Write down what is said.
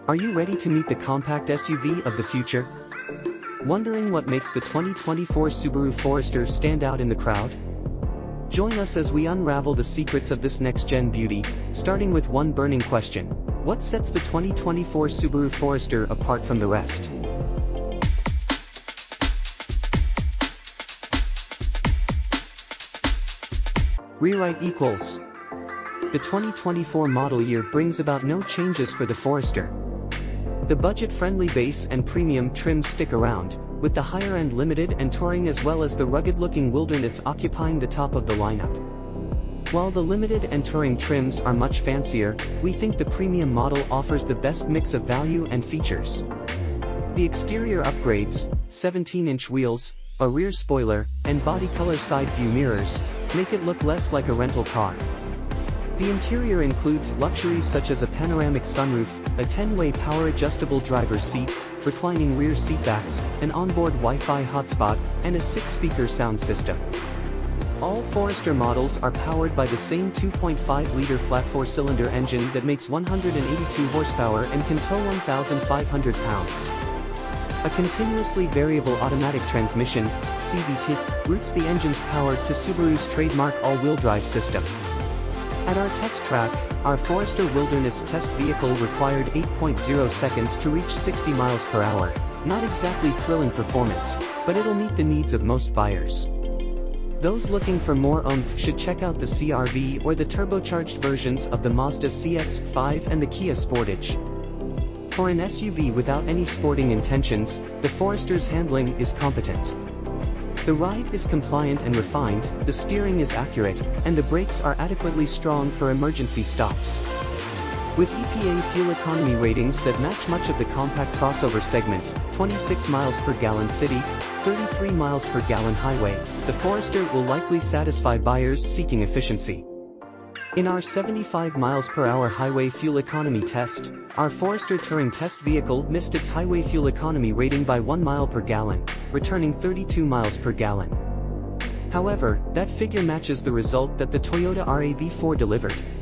Are you ready to meet the compact SUV of the future? Wondering what makes the 2024 Subaru Forester stand out in the crowd? Join us as we unravel the secrets of this next-gen beauty, starting with one burning question: what sets the 2024 Subaru Forester apart from the rest? Rewrite equals. The 2024 model year brings about no changes for the Forester. The budget-friendly base and premium trims stick around, with the higher-end Limited and Touring as well as the rugged-looking Wilderness occupying the top of the lineup. While the Limited and Touring trims are much fancier, we think the premium model offers the best mix of value and features. The exterior upgrades, 17-inch wheels, a rear spoiler, and body color side view mirrors, make it look less like a rental car. The interior includes luxuries such as a panoramic sunroof, a 10-way power-adjustable driver's seat, reclining rear seatbacks, an onboard Wi-Fi hotspot, and a 6-speaker sound system. All Forester models are powered by the same 2.5-liter flat 4-cylinder engine that makes 182 horsepower and can tow 1,500 pounds. A continuously variable automatic transmission, CVT, routes the engine's power to Subaru's trademark all-wheel drive system. At our test track, our Forester Wilderness test vehicle required 8.0 seconds to reach 60 miles per hour. Not exactly thrilling performance, but it'll meet the needs of most buyers. Those looking for more oomph should check out the CR-V or the turbocharged versions of the Mazda CX-5 and the Kia Sportage. For an SUV without any sporting intentions, the Forester's handling is competent. The ride is compliant and refined, the steering is accurate, and the brakes are adequately strong for emergency stops. With EPA fuel economy ratings that match much of the compact crossover segment, 26 miles per gallon city, 33 miles per gallon highway, the Forester will likely satisfy buyers seeking efficiency. In our 75 miles per hour highway fuel economy test, our Forester Touring test vehicle missed its highway fuel economy rating by 1 mile per gallon, returning 32 miles per gallon. However, that figure matches the result that the Toyota RAV4 delivered.